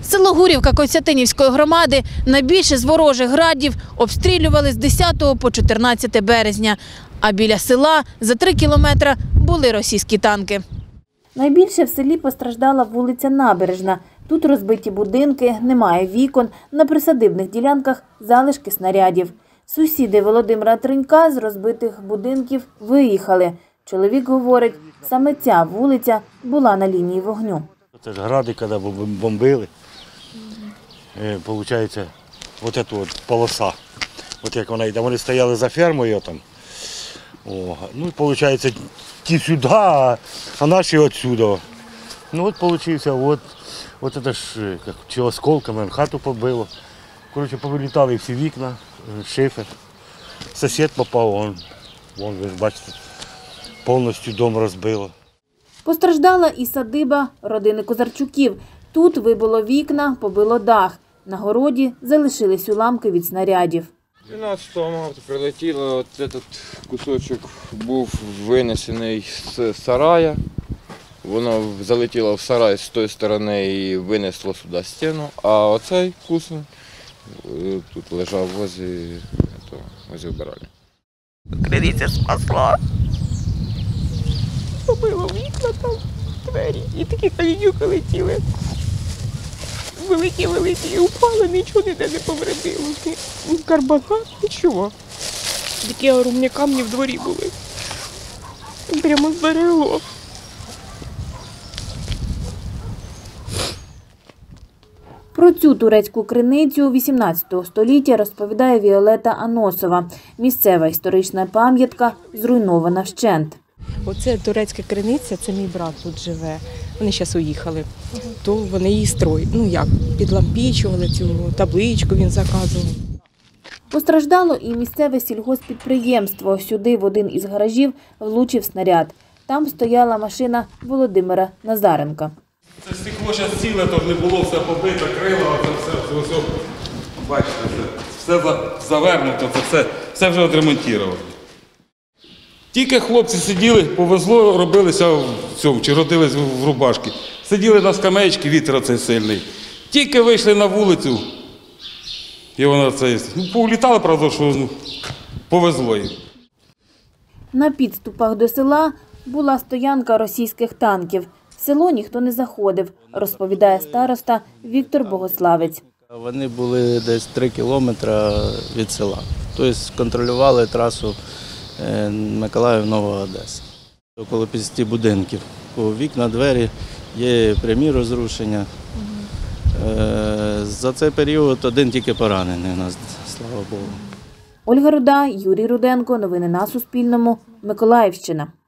Село Гурівка Костянтинівської громади найбільше з ворожих градів обстрілювали з 10 по 14 березня. А біля села за 3 кілометри були російські танки. Найбільше в селі постраждала вулиця Набережна. Тут розбиті будинки, немає вікон, на присадибних ділянках залишки снарядів. Сусіди Володимира Тренька з розбитих будинків виїхали. Чоловік говорить, саме ця вулиця була на лінії вогню. Це ж гради, коли бомбили, виходить, ось ця полоса, от як вона йде, вони стояли за фермою там, ну, виходить, ті сюди, а наші отсюди. Ну, от, виходить, от це ж, чи осколками, хату побило. Коротше, повилітали всі вікна, шифер. Сусід попав, вон, ви ж бачите, повністю дом розбило. Постраждала і садиба родини Козарчуків. Тут вибило вікна, побило дах. На городі залишились уламки від снарядів. 12 марта прилетіло, цей кусочок був винесений з сарая. Воно залетіло в сарай з тої сторони і винесло сюди стіну, а оцей кусень тут лежав возле вбиральні. Криниця спасла. Побило вікна там, двері, і такі камінюки летіли. Великі, і упали, нічого ніде не повредило. Ні карбона, нічого. Такі огромні камні в дворі були. Прямо зберегло. Про цю турецьку криницю 18 століття розповідає Віолета Аносова. Місцева історична пам'ятка зруйнована вщент. Оце турецька криниця, це мій брат тут живе. Вони зараз уїхали. То вони її строять. Ну як, підлампічували цю табличку, він заказував. Постраждало і місцеве сільгосппідприємство. Сюди в один із гаражів влучив снаряд. Там стояла машина Володимира Назаренка. Це стекло зараз ціле, то ж не було, все побито, крило, це все, бачите, все завернуто, це все вже відремонтували. Тільки хлопці сиділи, повезло, робилися в цьому, чи родились в рубашки. Сиділи на скамеечці, вітер оцей сильний. Тільки вийшли на вулицю, і воно це, повлітало, правда, що повезло їм. На підступах до села була стоянка російських танків. В село ніхто не заходив, розповідає староста Віктор Богославець. Вони були десь 3 кілометри від села. Тобто контролювали трасу Миколаїв-Нова Одеса. Около 50 будинків. Вікна, двері, є прямі розрушення. За цей період один тільки поранений у нас, слава Богу. Ольга Руда, Юрій Руденко. Новини на Суспільному. Миколаївщина.